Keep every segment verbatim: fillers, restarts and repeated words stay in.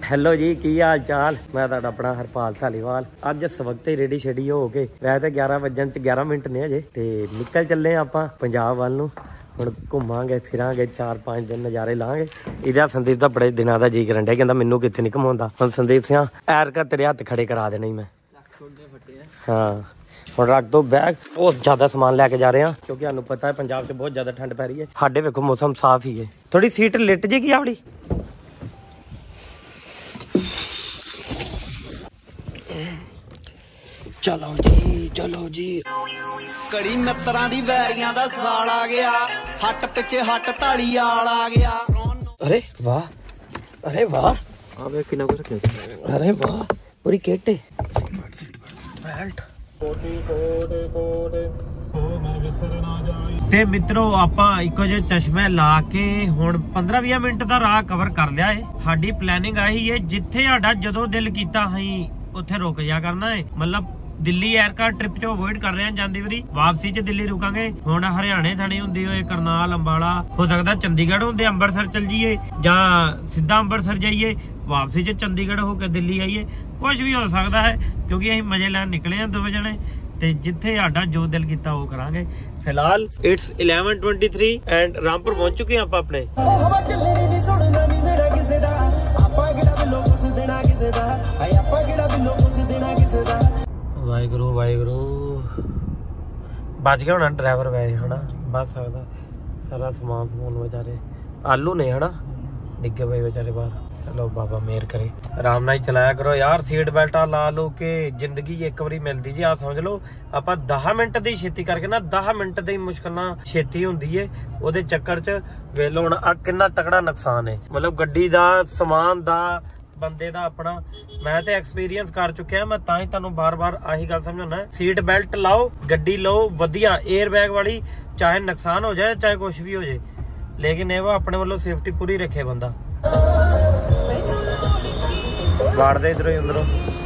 Hello ਜੀ, ਕੀ ਹਾਲ ਚਾਲ। ਮੈਂ ਤੁਹਾਡਾ ਆਪਣਾ ਹਰਪਾਲ ਧਾਲੀਵਾਲ। ਅੱਜ ਸਵਖਤੇ ਰੇਡੀ ਸ਼ੇਡੀ ਹੋ ਕੇ ਵੈਸੇ ਤਾਂ ਗਿਆਰਾਂ ਵੱਜਣ ਚ ਗਿਆਰਾਂ ਮਿੰਟ ਨੇ ਅਜੇ, ਤੇ ਨਿਕਲ ਚੱਲੇ ਆਪਾਂ ਪੰਜਾਬ ਵੱਲ ਨੂੰ। ਹੁਣ ਘੁੰਮਾਂਗੇ ਫਿਰਾਂਗੇ, ਚਾਰ ਪੰਜ ਦਿਨ ਨਜ਼ਾਰੇ ਲਾਂਗੇ। ਇਹਦਾ ਸੰਦੀਪ ਦਾ ਬੜੇ ਦਿਨਾਂ ਦਾ ਜੀ ਕਰਨ ਡਿਆ, ਕਹਿੰਦਾ ਮੈਨੂੰ ਕਿੱਥੇ ਨਹੀਂ ਘੁਮਾਉਂਦਾ। ਹੁਣ ਸੰਦੀਪ ਸਿੰਘ ਐਰਕਾ ਤੇਰੇ ਹੱਥ ਖੜੇ ਕਰਾ ਦੇਣੇ ਮੈਂ। ਹਾਂ ਹੁਣ ਰੱਖ ਦੋ ਬੈਗ। ਬਹੁਤ ਜ਼ਿਆਦਾ ਸਮਾਨ ਲੈ ਕੇ ਜਾ ਰਹੇ ਹਾਂ ਕਿਉਂਕਿ ਸਾਨੂੰ ਪਤਾ ਹੈ ਪੰਜਾਬ 'ਚ ਬਹੁਤ ਜ਼ਿਆਦਾ ਠੰਡ ਪੈ ਰਹੀ ਹੈ। ਸਾਡੇ ਵੇਖੋ ਮੌਸਮ ਸਾਫ਼ ਹੀ ਹੈ। ਥੋੜੀ ਸੀਟ ਲਿਟ ਜੇਗੀ ਆਪਣੀ। ਚਲੋ ਜੀ ਚਲੋ ਜੀ। ਕੜੀ ਮਿੱਤਰਾਂ ਦੀ ਵੈਰੀਆਂ ਦਾ ਸਾਲ ਆ ਗਿਆ, ਹੱਟ ਪਿੱਛੇ ਹੱਟ ਢਾਲੀ ਵਾਲ ਆ ਗਿਆ। ਅਰੇ ਵਾਹ, ਅਰੇ ਵਾਹ, ਆ ਵੇ ਕਿੰਨਾ ਕੁ ਰੱਖਿਆ। ਅਰੇ ਵਾਹ, ਪੂਰੀ ਕਿੱਟ ਹੈ। ਤੇ ਮਿੱਤਰੋ ਆਪਾਂ ਇੱਕੋ ਜਿਹੇ ਚਸ਼ਮੇ ਲਾ ਕੇ ਹੁਣ ਪੰਦਰਾਂ ਵੀਹ ਮਿੰਟ ਦਾ ਰਾਹ ਕਵਰ ਕਰ ਲਿਆ ਏ। ਸਾਡੀ ਪਲੈਨਿੰਗ ਆਹੀ ਹੈ, ਜਿੱਥੇ ਸਾਡਾ ਜਦੋਂ ਦਿਲ ਕੀਤਾ ਅਸੀਂ ਉੱਥੇ ਰੁਕ ਜਾ ਕਰਨਾ ਹੈ। ਮਤਲਬ ਦਿੱਲੀ ਐਰਕਾ ਟ੍ਰਿਪ ਚ ਅਵੋਇਡ ਕਰ ਰਹੇ ਹਾਂ ਜਾਂਦੀ ਵਾਰੀ, ਵਾਪਸੀ ਚ ਦਿੱਲੀ ਰੁਕਾਂਗੇ। ਹੁਣ ਹਰਿਆਣੇ ਥਾਣੇ ਹੁੰਦੇ ਹੋਏ ਕਰਨਾਲ ਅੰਬਾਲਾ, ਹੋ ਸਕਦਾ ਚੰਡੀਗੜ੍ਹ ਹੁੰਦੇ ਅੰਮ੍ਰਿਤਸਰ ਚਲ ਜਾਈਏ ਜਾਂ ਸਿੱਧਾ ਅੰਮ੍ਰਿਤਸਰ ਜਾਈਏ, ਵਾਪਸੀ ਚ ਚੰਡੀਗੜ੍ਹ ਹੋ ਕੇ ਦਿੱਲੀ ਆਈਏ। ਕੁਝ ਵੀ ਹੋ ਸਕਦਾ ਹੈ ਕਿਉਂਕਿ ਅਸੀਂ ਮਜ਼ੇ ਲੈਣ ਨਿਕਲੇ ਹਾਂ ਦੋਵੇਂ ਜਣੇ, ਤੇ ਜਿੱਥੇ ਸਾਡਾ ਜੋ ਦਿਲ ਕੀਤਾ ਉਹ ਕਰਾਂਗੇ। ਫਿਲਹਾਲ it's eleven twenty three and Rampur ਪਹੁੰਚ ਚੁੱਕੇ ਹਾਂ ਆਪਾਂ ਆਪਣੇ। ਵਾਹਿਗੁਰੂ ਵਾਹਿਗੁਰੂ। ਬਚ ਗਿਆ ਹੋਣਾ ਡਰਾਈਵਰ ਵੈਸੇ ਹਨਾ, ਬਚ ਸਕਦਾ। ਸਾਰਾ ਸਮਾਨ ਸਮੂਨ ਵਿਚਾਰੇ ਆਲੂ ਨੇ ਹਨਾ ਡਿੱਗੇ ਪਏ ਵਿਚਾਰੇ ਬਾਹਰ। ਚਲੋ ਬਾਬਾ ਮਿਹਰ ਕਰੇ, ਆਰਾਮ ਨਾਲ ਹੀ ਚਲਾਇਆ ਕਰੋ ਯਾਰ। ਸੀਟ ਬੈਲਟਾਂ ਲਾ ਲਓ ਕਿ ਜ਼ਿੰਦਗੀ ਇੱਕ ਵਾਰੀ ਮਿਲਦੀ ਜੀ। ਆ ਸਮਝ ਲਓ ਆਪਾਂ ਦਸ ਮਿੰਟ ਦੀ ਛੇਤੀ ਕਰਕੇ ਨਾ, ਦਸ ਮਿੰਟ ਦੀ ਮੁਸ਼ਕਿਲ ਨਾਲ ਛੇਤੀ ਹੁੰਦੀ ਏ। ਉਹਦੇ ਚੱਕਰ ਚ ਵੇਖ ਲਓ ਹੁਣ ਆ ਕਿੰਨਾ ਤਕੜਾ ਨੁਕਸਾਨ ਹੈ। ਮਤਲਬ ਗੱਡੀ ਦਾ, ਸਮਾਨ ਦਾ, ਬੰਦੇ ਦਾ ਆਪਣਾ। ਮੈਂ ਤੇ ਐਕਸਪੀਰੀਅੰਸ ਕਰ ਚੁੱਕਿਆ, ਮੈਂ ਤਾਂ ਹੀ ਤੁਹਾਨੂੰ ਬਾਰ-ਬਾਰ ਆਹੀ ਗੱਲ ਸਮਝਾਉਣਾ। ਸੀਟ ਬੈਲਟ ਲਾਓ, ਗੱਡੀ ਲਓ ਵਧੀਆ ਏਅਰ ਬੈਗ ਵਾਲੀ, ਚਾਹੇ ਨੁਕਸਾਨ ਹੋ ਜਾਏ ਚਾਹੇ ਕੁਛ ਵੀ ਹੋ ਜਾਏ, ਲੇਕਿਨ ਇਹ ਵਾ ਆਪਣੇ ਵੱਲੋਂ ਸੇਫਟੀ ਪੂਰੀ ਰੱਖੇ ਬੰਦਾ। ਵਾੜਦੇ ਇਧਰੋਂ ਅੰਦਰੋਂ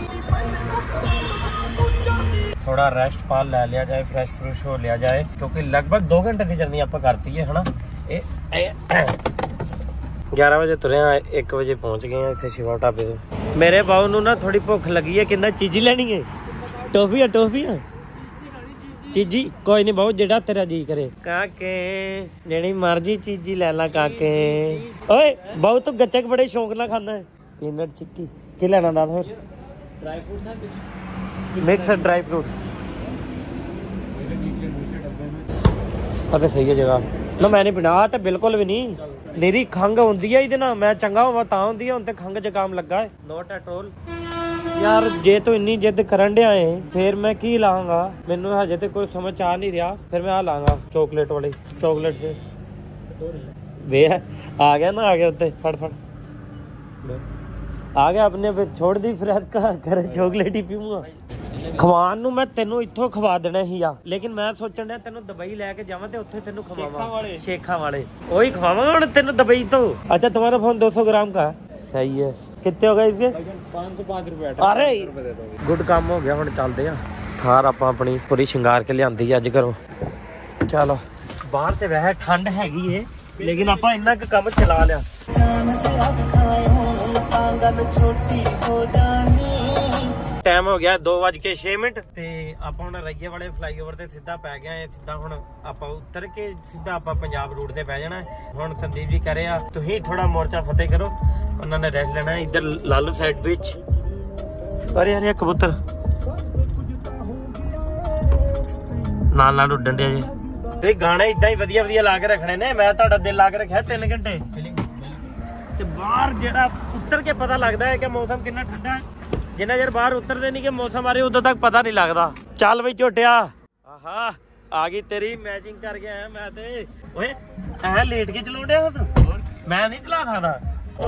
ਥੋੜਾ ਰੈਸਟ ਪਾ ਲੈ ਲਿਆ ਜਾਏ, ਫਰੈਸ਼ ਫਰੂਸ਼ ਹੋ ਲਿਆ ਜਾਏ, ਕਿਉਂਕਿ ਲਗਭਗ ਦੋ ਘੰਟੇ ਦੀ ਜਰਨੀ ਆਪਾਂ ਕਰਤੀ ਹੈ ਹਨਾ। ਇਹ ਗਿਆਰਾਂ ਵਜੇ ਤੁਰਿਆ, ਇੱਕ ਵਜੇ ਪਹੁੰਚ ਗਏ ਆ ਇੱਥੇ ਸ਼ਿਵਾ ਢਾਬੇ ਤੋਂ। ਮੇਰੇ ਬਾਊ ਨੂੰ ਨਾ ਥੋੜੀ ਭੁੱਖ ਲੱਗੀ ਹੈ, ਕਹਿੰਦਾ ਚੀਜ਼ੀ ਲੈਣੀ ਹੈ। ਟੋਫੀਆਂ ਟੋਫੀਆਂ ਚੀਜ਼ੀ ਕੋਈ ਨਹੀਂ ਬਾਊ, ਜਿਹੜਾ ਤੇਰਾ ਜੀ ਕਰੇ। ਕਾਕੇ ਜਿਹੜੀ ਮਰਜੀ ਚੀਜ਼ੀ ਲੈ ਲਾ ਕਾਕੇ। ਓਏ ਬਾਊ ਤੂੰ ਗੱਚਕ ਬੜੇ ਸ਼ੌਂਕ ਨਾਲ ਖਾਣਾ ਹੈ। ਪੀਨਟ ਚਿੱਕੀ ਕੀ ਲੈਣਾ ਦੱਸ ਫਿਰ। Dry fruit mix dry fruit ਅਤੇ ਸਹੀ ਹੈ ਜਗ੍ਹਾ ਨਾ। ਮੈਂ ਨਹੀਂ ਪੀਣਾ ਤੇ ਬਿਲਕੁਲ ਵੀ ਨਹੀਂ। ਮੇਰੀ ਖੰਘ ਹੁੰਦੀ ਹੈ ਇਹਦੇ ਨਾਲ, ਮੈਂ ਚੰਗਾ ਹੋਵਾਂ ਤਾਂ ਹੁੰਦੀ ਹੈ। ਹੁਣ ਤੇ ਖੰਘ ਜ਼ੁਕਾਮ ਲੱਗਾ ਹੈ। ਨੋਟ ਐਟ ਆਲ ਯਾਰ, ਜੇ ਤੂੰ ਇੰਨੀ ਜਿੱਦ ਕਰਨ ਡਿਆ ਏ ਫੇਰ ਮੈਂ ਕੀ ਲਾਂਗਾ। ਮੈਨੂੰ ਹਜੇ ਤੇ ਕੋਈ ਸਮਝ ਆ ਨਹੀਂ ਰਿਹਾ। ਫਿਰ ਮੈਂ ਆ ਲਾਂਗਾ ਚੋਕਲੇਟ ਵਾਲੀ। ਚੋਕਲੇਟ ਫੇਰ ਵੇ ਆ ਗਿਆ ਨਾ, ਆ ਗਿਆ ਉੱਤੇ। ਫੜ ਫੜ ਆ ਗਿਆ ਆਪਣੇ। ਛੋੜ ਦੀ ਫਿਰ ਕਰ ਚੋਕਲੇਟ ਹੀ ਪੀਊਂਗਾ। ਖਵਾਨ ਨੂੰ ਮੈਂ ਤੈਨੂੰ ਇੱਥੋਂ ਖਵਾ ਦੇਣਾ ਹੀ ਆ, ਲੇਕਿਨ ਮੈਂ ਸੋਚਣ ਡਿਆ ਤੈਨੂੰ ਦੁਬਈ ਲੈ ਕੇ ਜਾਵਾਂ ਤੇ ਉੱਥੇ ਤੈਨੂੰ ਖਵਾਵਾਂ। ਸ਼ੇਖਾਂ ਵਾਲੇ ਉਹੀ ਖਵਾਵਾਂਗਾ ਹੁਣ ਤੈਨੂੰ ਦੁਬਈ ਤੋਂ। अच्छा तुम्हारा फोन दो सौ ग्राम का सही है। कितने हो गए इसके? पाँच सौ पाँच रुपए। अरे गुड काम हो गया। ਹੁਣ ਚੱਲਦੇ ਆ। ਥਾਰ ਆਪਾਂ ਆਪਣੀ ਪੂਰੀ ਸ਼ਿੰਗਾਰ ਕੇ ਲਿਆਂਦੀ ਅੱਜ ਘਰੋਂ। ਚਲੋ ਬਾਹਰ ਤੇ ਵੈਸੇ ਠੰਡ ਹੈਗੀ ਏ, ਲੇਕਿਨ ਆਪਾਂ ਇੰਨਾ ਕੁ ਕੰਮ ਚਲਾ ਲਿਆ। ਟਾਈਮ ਹੋ ਗਿਆ ਦੋ ਵੱਜ ਕੇ ਛੇ ਮਿੰਟ ਤੇ ਆਪਾਂ ਹੁਣ ਰਈਏ ਵਾਲੇ ਫਲਾਈਓਵਰ ਤੇ ਸਿੱਧਾ ਪੈ ਗਿਆ ਹੈ। ਸਿੱਧਾ ਹੁਣ ਆਪਾਂ ਉਤਰ ਕੇ ਸਿੱਧਾ ਆਪਾਂ ਪੰਜਾਬ ਰੂਟ ਤੇ ਪੈ ਜਾਣਾ। ਹੁਣ ਸੰਦੀਪ ਜੀ ਕਹਿ ਰਹੇ ਆ ਤੁਸੀਂ ਥੋੜਾ ਮੋਰਚਾ ਫਤਿਹ ਕਰੋ, ਉਹਨਾਂ ਨੇ ਰੈਸਟ ਲੈਣਾ। ਇੱਧਰ ਲਾਲੂ ਸਾਈਡ ਵਿੱਚ ਅਰੇ ਅਰੇ ਕਬੂਤਰ ਨਾਲ ਨਾਲ ਉੱਡਣ ਦੇ ਜੇ। ਤੇ ਗਾਣੇ ਇਦਾਂ ਹੀ ਵਧੀਆ ਵਧੀਆ ਲਾ ਕੇ ਰੱਖਣੇ ਨੇ। ਮੈਂ ਤੁਹਾਡਾ ਦਿਲ ਲਾ ਕੇ ਰੱਖਿਆ ਤਿੰਨ ਘੰਟੇ ਤੇ ਬਾਹਰ ਜਿਹੜਾ ਉਤਰ ਕੇ ਪਤਾ ਲੱਗਦਾ ਹੈ ਕਿ ਮੌਸਮ ਕਿੰਨਾ ਠੰਡਾ ਹੈ। ਜਿੰਨਾ ਚਿਰ ਬਾਹਰ ਉਤਰਦੇ ਨਹੀਂ ਕਿ ਮੌਸਮ ਬਾਰੇ ਉਦੋਂ ਤੱਕ ਪਤਾ ਨਹੀਂ ਲੱਗਦਾ। ਚੱਲ ਬਈ ਝੋਟਿਆ, ਆਹਾ ਆ ਗਈ ਤੇਰੀ ਮੈਚਿੰਗ ਕਰ ਗਿਆ ਮੈਂ ਤੇ। ਓਏ ਐ ਲੇਟ ਕੇ ਚਲਾਉਣ ਡਿਆ ਤੂੰ, ਮੈਂ ਨਹੀਂ ਚਲਾ ਸਕਦਾ।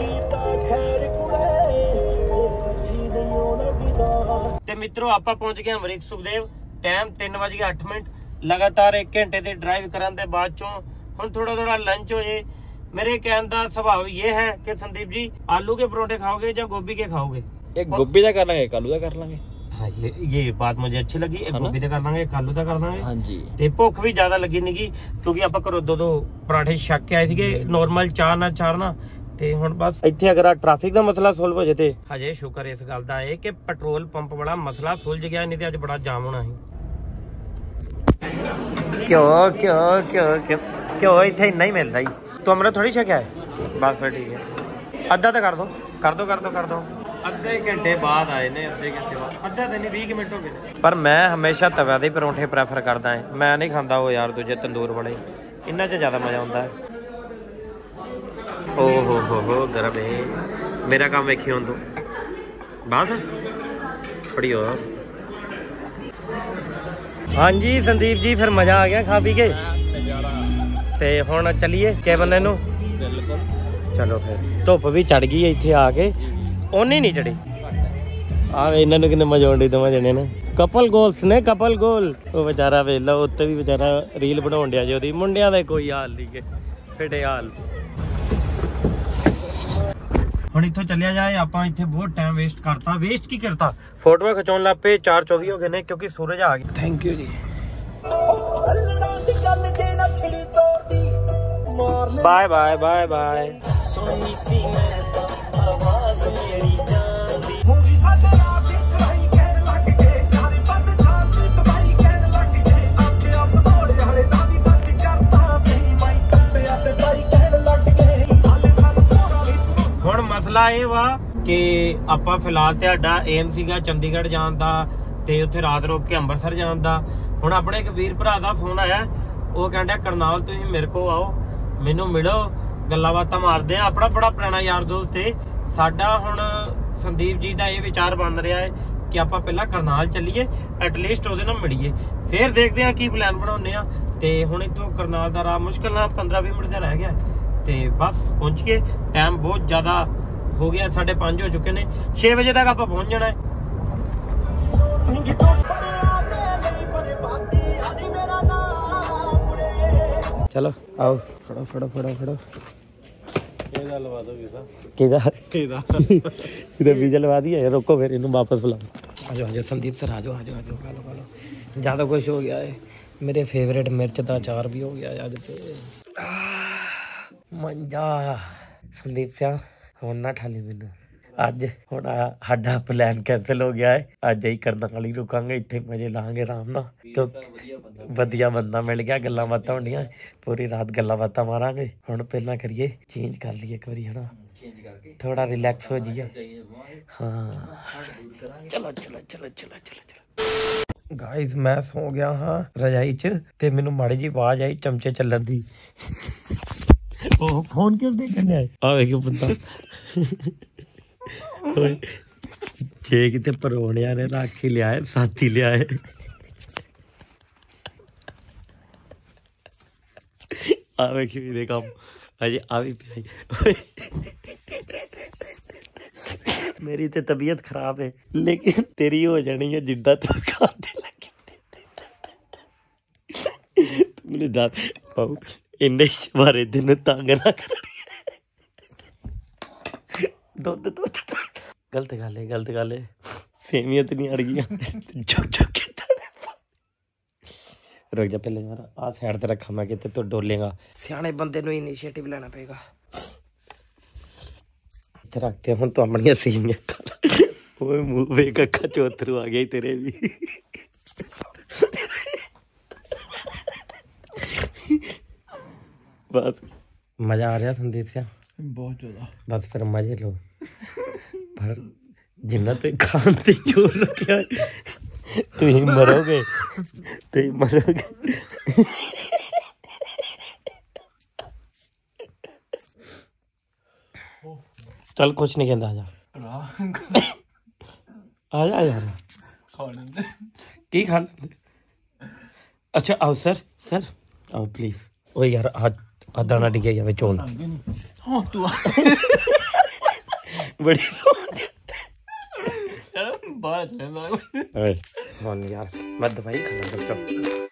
ਤੇ ਮਿੱਤਰੋ ਆਪਾਂ ਪਹੁੰਚ ਗਏ ਅਮਰੀਕ ਸੁਖਦੇਵ। ਟਾਈਮ ਤਿੰਨ ਵੱਜ ਕੇ ਅੱਠ ਮਿੰਟ। ਲਗਾਤਾਰ ਇੱਕ ਘੰਟੇ ਦੇ ਡਰਾਈਵ ਕਰਨ ਦੇ ਬਾਅਦ ਚੋਂ ਹੁਣ ਥੋੜਾ ਥੋੜਾ ਲੰਚ ਹੋ ਜੇ। मेरे कहने का स्वभाव ये है कि संदीप जी आलू के परोठे खाओगे या गोभी के खाओगे? एक गोभी का कर लेंगे, एक आलू का कर लेंगे। हाँ ये ये बात मुझे अच्छी लगी। एक गोभी का कर लेंगे, एक आलू का कर लेंगे। हाँ जी। ते भुख भी ज्यादा लगी नहीं क्योंकि आप घरों दो दो पराठे छक के आए थे नॉर्मल चार ना चार ना ਤੇ ਹੁਣ ਬਸ ਇੱਥੇ ਅਗਰ ਆ ਟ੍ਰੈਫਿਕ ਦਾ ਮਸਲਾ ਸੋਲਵ ਹੋ ਜੇ ਤੇ ਹਜੇ ਸ਼ੁਕਰ ਇਸ ਗੱਲ ਦਾ ਹੈ ਕਿ ਪੈਟਰੋਲ ਪੰਪ ਵਾਲਾ ਮਸਲਾ ਸੁਲਝ ਗਿਆ, ਨਹੀਂ ਤੇ ਅੱਜ ਬੜਾ ਜਾਮ ਹੋਣਾ ਸੀ। ਕਿਉਂ ਕਿਉਂ ਕਿਉਂ ਕਿਉਂ ਕਿਉਂ ਇੱਥੇ ਇੰਨਾ ਹੀ ਮਿਲਦਾ ਜੀ। ਤੂੰ ਅਮਰਾ ਥੋੜੀ ਛਕਿਆ ਹੈ? ਬਸ ਫਿਰ ਠੀਕ ਹੈ, ਅੱਧਾ ਤਾਂ ਕਰ ਦੋ ਕਰ ਦੋ ਕਰ ਦੋ ਕਰ ਦੋ ਅੱਧੇ ਘੰਟੇ ਬਾਅਦ ਆਏ ਨੇ, ਅੱਧੇ ਘੰਟੇ ਬਾਅਦ, ਅੱਧਾ ਤਾਂ ਨਹੀਂ ਵੀਹ ਮਿੰਟ ਹੋ ਗਏ। ਪਰ ਮੈਂ ਹਮੇਸ਼ਾ ਤਵਿਆਂ ਦੇ ਪਰੌਂਠੇ ਪ੍ਰੈਫਰ ਕਰਦਾ ਹਾਂ, ਮੈਂ ਨਹੀਂ ਖਾਂਦਾ ਉਹ ਯਾਰ ਦੂਜੇ ਤੰਦੂਰ ਵਾਲੇ, ਇਹਨਾਂ 'ਚ ਜ਼ਿਆਦਾ ਮਜ਼ਾ ਆਉਂਦਾ ਹੈ। ਓ ਹੋ ਹੋ ਹੋ ਗਰਮ ਹੈ। ਮੇਰਾ ਕੰਮ ਵੇਖੀ ਹੁਣ ਤੂੰ ਬਸ ਫੜੀ ਹੋ। ਹਾਂਜੀ ਸੰਦੀਪ ਜੀ, ਫਿਰ ਮਜ਼ਾ ਆ ਗਿਆ ਖਾ ਪੀ ਕੇ ਤੇ ਹੁਣ ਚੱਲੀਏ ਕੇ ਬੰਦੇ ਨੂੰ। ਚਲੋ ਫਿਰ ਧੁੱਪ ਵੀ ਚੜ ਗਈ ਹੈ ਇੱਥੇ ਆ ਕੇ, ਉਹਨੀ ਨਹੀਂ ਚੜੀ। ਆ ਇਹਨਾਂ ਨੂੰ ਕਿੰਨੇ ਮਜ਼ਾ ਆਉਂਦੀ ਦੋਵਾਂ ਜਣੇ ਨੇ। ਕਪਲ ਗੋਲਸ ਨੇ ਕਪਲ ਗੋਲ। ਉਹ ਵਿਚਾਰਾ ਵੇਲਾ ਉੱਤੇ ਵੀ ਵਿਚਾਰਾ ਰੀਲ ਬਣਾਉਣ ਡਿਆ ਜੀ ਉਹਦੀ। ਮੁੰਡਿਆਂ ਦਾ ਕੋਈ ਹਾਲ ਨਹੀਂ ਗੇ, ਫਿੱਟੇ ਹਾਲ। ਹੁਣ ਇੱਥੋਂ ਚੱਲਿਆ ਜਾਏ, ਆਪਾਂ ਇੱਥੇ ਬਹੁਤ ਟਾਈਮ ਵੇਸਟ ਕਰਤਾ। ਵੇਸਟ ਕੀ ਕਰਤਾ, ਫੋਟੋਆਂ ਖਿਚਾਉਣ ਲੱਗ ਪਏ, ਚਾਰ ਚੌਵੀ ਹੋ ਗਏ ਨੇ ਕਿਉਂਕਿ ਸੂਰਜ ਆ ਗਿਆ। ਥੈਂਕ ਯੂ ਜੀ। Bye bye bye bye. ਹੁਣ ਮਸਲਾ ਇਹ ਵਾ ਕਿ ਆਪਾਂ ਫਿਲਹਾਲ ਤੁਹਾਡਾ ਏਮ ਸੀਗਾ ਚੰਡੀਗੜ੍ਹ ਜਾਣ ਦਾ ਤੇ ਉੱਥੇ ਰਾਤ ਰੋਕ ਕੇ ਅੰਮ੍ਰਿਤਸਰ ਜਾਣ ਦਾ। ਹੁਣ ਆਪਣੇ ਇੱਕ ਵੀਰ ਭਰਾ ਦਾ ਫੋਨ ਆਇਆ, ਉਹ ਕਹਿੰਦਾ ਕਰਨਾਲ ਤੁਸੀਂ ਮੇਰੇ ਕੋਲ ਆਓ, ਮੈਨੂੰ ਮਿਲੋ, ਗੱਲਾਂ ਬਾਤਾਂ ਮਾਰਦੇ ਆ। ਆਪਣਾ ਬੜਾ ਪੁਰਾਣਾ ਯਾਰ ਦੋਸਤ ਹੈ ਸਾਡਾ। ਹੁਣ ਸੰਦੀਪ ਜੀ ਦਾ ਇਹ ਵਿਚਾਰ ਬਣ ਰਿਹਾ ਹੈ ਕਿ ਆਪਾਂ ਪਹਿਲਾਂ ਕਰਨਾਲ ਚੱਲੀਏ, ਐਟਲੀਸਟ ਉਹਦੇ ਨਾਲ ਮਿਲੀਏ, ਫਿਰ ਦੇਖਦੇ ਆ ਕੀ ਪਲਾਨ ਬਣਾਉਂਦੇ ਆ। ਤੇ ਹੁਣ ਇੱਥੋਂ ਕਰਨਾਲ ਦਾ ਰਾਹ ਮੁਸ਼ਕਿਲ ਨਾਲ ਪੰਦਰਾਂ ਵੀਹ ਮਿੰਟ ਦਾ ਰਹਿ ਗਿਆ ਤੇ ਬਸ ਪਹੁੰਚ ਕੇ ਟਾਈਮ ਬਹੁਤ ਜ਼ਿਆਦਾ ਹੋ ਗਿਆ, ਸਾਢੇ ਪੰਜ ਹੋ ਚੁੱਕੇ ਨੇ, ਛੇ ਵਜੇ ਤੱਕ ਆਪਾਂ ਪਹੁੰਚ ਜਾਣਾ ਹੈ। ਚਲੋ ਆਓ, ਫੜੋ ਫੜੋ ਫੜੋ ਫੜੋ। ਇਹਦਾ ਲਵਾ ਦੋ ਵੀਜ਼ਾ। ਕਿਹਦਾ? ਇਹਦਾ ਇਹਦਾ ਵੀਜ਼ਾ ਲਵਾ ਦਿਆ। ਰੋਕੋ ਫਿਰ ਇਹਨੂੰ ਵਾਪਸ ਬੁਲਾਓ। ਆਜੋ ਆਜੋ ਸੰਦੀਪ ਸਰ, ਆਜੋ ਆਜੋ ਆਜੋ, ਖਾ ਲਓ ਖਾ ਲਓ। ਜ਼ਿਆਦਾ ਕੁਛ ਹੋ ਗਿਆ ਹੈ। ਮੇਰੇ ਫੇਵਰੇਟ ਮਿਰਚ ਦਾ ਅਚਾਰ ਵੀ ਹੋ ਗਿਆ ਅੱਜ ਤੇ। ਮੰਜਾ ਸੰਦੀਪ ਸਿਆ ਹੁਣ ਨਾ ਠਾਲੀ ਮੈਨੂੰ। ਅੱਜ ਹੁਣ ਸਾਡਾ ਪਲਾਨ ਕੈਂਸਲ ਹੋ ਗਿਆ ਹੈ। ਅੱਜ ਹੀ ਕਰਨਾਲ ਹੀ ਰੁਕਾਂਗੇ, ਇੱਥੇ ਮਜ਼ੇ ਲਾਂਗੇ ਆਰਾਮ ਨਾਲ। ਵਧੀਆ ਬੰਦਾ ਮਿਲ ਗਿਆ, ਗੱਲਾਂ ਬਾਤਾਂ ਹੁੰਦੀਆਂ, ਪੂਰੀ ਰਾਤ ਗੱਲਾਂ ਬਾਤਾਂ ਮਾਰਾਂਗੇ। ਹੁਣ ਪਹਿਲਾਂ ਕਰੀਏ ਚੇਂਜ ਕਰ ਲਈਏ ਇੱਕ ਵਾਰੀ, ਹਨਾ ਥੋੜਾ ਰਿਲੈਕਸ ਹੋ ਜਾਈਏ। ਹਾਂ ਚਲੋ ਚਲੋ ਚਲੋ ਚਲੋ ਚਲੋ ਚਲੋ। ਗਾਇਜ਼ ਮੈਂ ਸੌ ਗਿਆ ਹਾਂ ਰਜਾਈ 'ਚ ਤੇ ਮੈਨੂੰ ਮਾੜੀ ਜੀ ਆਵਾਜ਼ ਆਈ ਚਮਚੇ ਚੱਲਣ ਦੀ। ਉਹ ਫੋਨ ਕਿਉਂ ਦੇ ਕਰਨੇ ਆਏ? ਆ ਵੇਖੋ ਬੰਦਾ ਜੇ ਕਿਤੇ ਪਰੋਣਿਆਂ ਨੇ ਰੱਖ ਹੀ ਲਿਆ, ਸਾਥੀ ਲਿਆਏ। ਆ ਵੇਖੀ ਇਹਦੇ ਕੰਮ ਅਜੇ ਆ ਵੀ ਪਿਆ। ਮੇਰੀ ਤੇ ਤਬੀਅਤ ਖਰਾਬ ਹੈ ਲੇਕਿਨ ਤੇਰੀ ਹੋ ਜਾਣੀ ਹੈ ਜਿੱਦਾਂ ਤੂੰ ਖਾਂਦੇ ਲੱਗੇ। ਮੈਨੂੰ ਦੱਸ ਪਾਉ ਇੰਨੇ ਸ਼ਵਾਰੇ ਦਿਨ ਤੰਗ ਨਾ ਕਰ। ਦੁੱਧ ਦੁੱਧ ਗਲਤ ਗੱਲ ਹੈ, ਗਲਤ ਗੱਲ ਹੈ। ਸੇਵੀਆਂ ਤੇ ਨਹੀਂ ਅੜ ਗਈਆਂ ਚੁੱਕ ਚੁੱਕ ਕੇ। ਰੁਕ ਜਾ ਪਹਿਲੇ ਯਾਰ ਆਹ ਸਾਈਡ ਤੇ ਰੱਖਾਂ ਮੈਂ, ਕਿਤੇ ਤੂੰ ਡੋਲੇਗਾ। ਸਿਆਣੇ ਬੰਦੇ ਨੂੰ ਇਨੀਸ਼ੀਏਟਿਵ ਲੈਣਾ ਪਏਗਾ। ਇੱਥੇ ਰੱਖਦੇ ਹੁਣ ਤੂੰ ਆਪਣੀਆਂ ਸੇਵੀਆਂ ਖਾ। ਓਏ ਮੂੰਹ ਵੇਖ, ਅੱਖਾਂ ਚੋਂ ਅੱਥਰੂ ਆ ਗਿਆ ਤੇਰੇ ਵੀ। ਬਸ ਮਜ਼ਾ ਆ ਰਿਹਾ ਸੰਦੀਪ ਸਿਆ? ਬਹੁਤ ਜ਼ਿਆਦਾ। ਬਸ ਫਿਰ ਮਜ਼ੇ ਲਓ, ਪਰ ਜਿੰਨਾ ਤੇ ਖਾਣ ਤੇ ਜ਼ੋਰ ਰੱਖਿਆ ਤੁਸੀਂ ਮਰੋਗੇ, ਤੁਸੀਂ ਮਰੋਗੇ। ਚੱਲ ਕੁਛ ਨਹੀਂ ਕਹਿੰਦਾ, ਆ ਜਾ ਆ ਜਾ ਯਾਰ। ਕੀ ਖਾ ਲੈਂਦੇ? ਅੱਛਾ ਆਓ ਸਰ, ਸਰ ਆਓ ਪਲੀਜ਼। ਓ ਯਾਰ ਆ ਆ ਦਾਣਾ ਡਿੱਗਿਆ ਜਾਵੇ ਚੌਲ। ਹਾਂ ਤੂੰ ਬੜੀ ਸੋਚ ਬਾਹਰ ਚਲੇ ਨਾ। ਓਏ ਹੁਣ ਯਾਰ ਮੈਂ ਦਵਾਈ ਖਾਣਾ।